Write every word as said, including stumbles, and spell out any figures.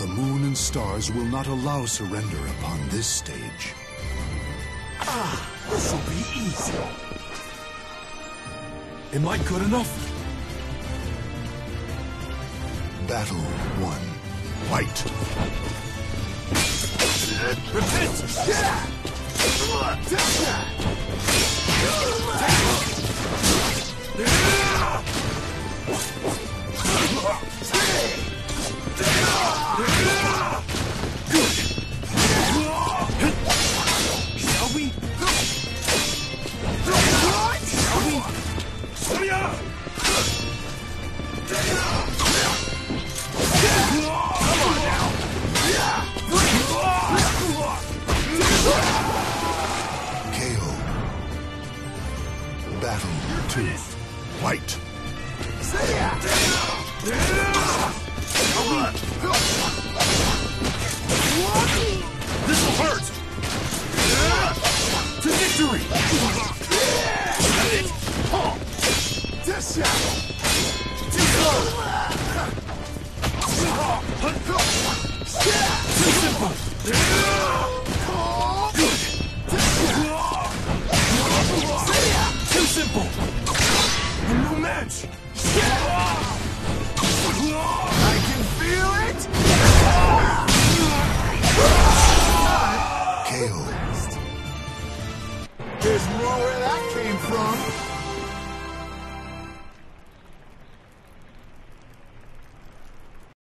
The moon and stars will not allow surrender upon this stage. Ah, this'll be easy. Am I good enough? Battle one. Fight! Repent! Shall we? Shall we? Come on now! K O. Battle two. Fight! This'll hurt! To victory! Too slow! Too simple! Too simple! A new match! I can feel it! K O. There's more where that came from.